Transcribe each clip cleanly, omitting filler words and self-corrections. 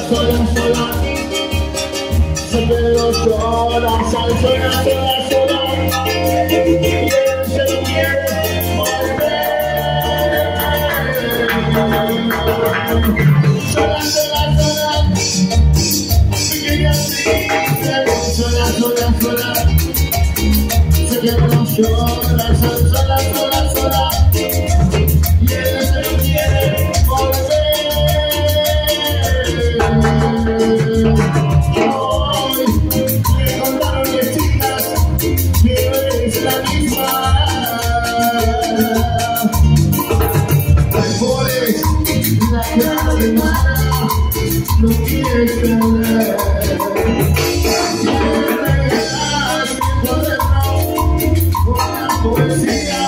sola, sola. Se quedó sola, sola, sola, sola. Y él se lo quiere volver. Sola, sola, sola. Pequeña triste, sola, sola, sola. Se quedó sola, sola, sola, sola, sola. Y él se lo quiere volver. Hoy me contaron vecinas que no eres la misma. Albores, la cara de mala, no quieres perder. Quiero regalar tiempo de no, una poesía.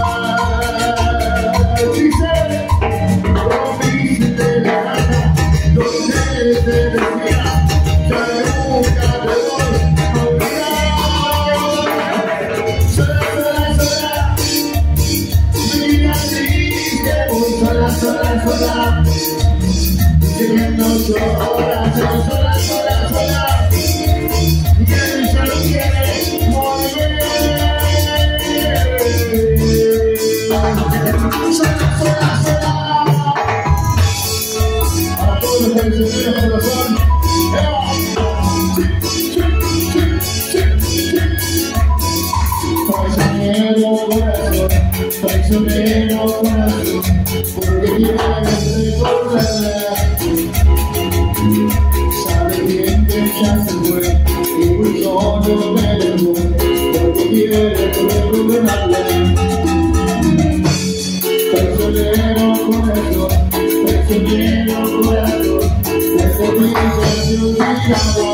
Dice, rompiste la gana, donde te decía, ya nunca te voy a olvidar. Sola, sola, sola, mi vida triste, voy sola, sola, sola. Siguiendo sola, sola, sola, sola, sola. Y él ya no quiere volver. Sola, sola, sola. Para todos los que se tienen corazón. Traicionero corazón, traicionero corazón, porque quieres recordarla. Sabe bien que ya se fue y muy solo me dejó, porque quiere recordarla. Traicionero corazón, traicionero corazón, ese mismo se olvidado.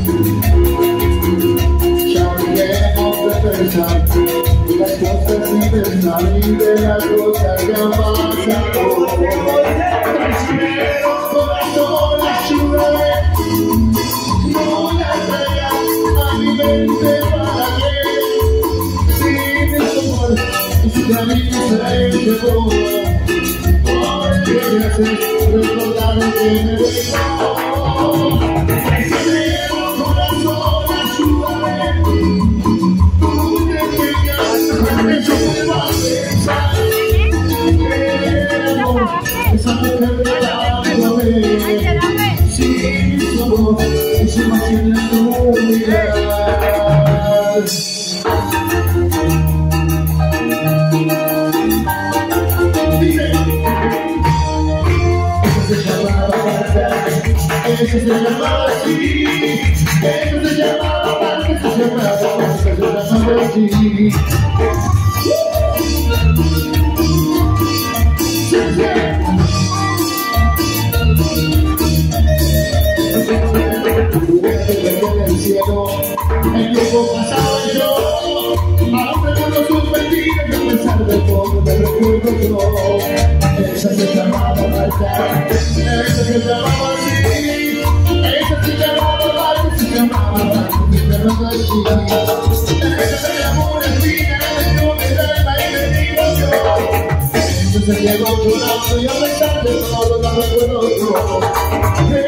Ya dejemos de pensar y las cosas sin pensar y de las cosas que han pasado. Traicionero corazón, ayúdame, no la traigas a mi mente para que sin el amor y su cariño se llevó. Ahora que me haces recordar lo que me dejó. Traicionero corazón, ayúdame, tú me pegas, me lleva a pensar que el amor esa mujer me da sin su amor y se imagina tu mirar. Eso se llamaba Marta, eso se llamaba así, eso se llamaba Marta, eso se llamaba así. El cielo, el tiempo pasado yo, aún recuerdo sus mentiras y a pesar de todo me recuerdo yo. Esa se llamaba Marta, esa se llamaba así, esa se llamaba Marta, se llamaba Marta, se llamaba así. Esa se llamó una espina, no me da y me digo yo. Esa se llegó llorando y a pesar de todo no recuerdo yo.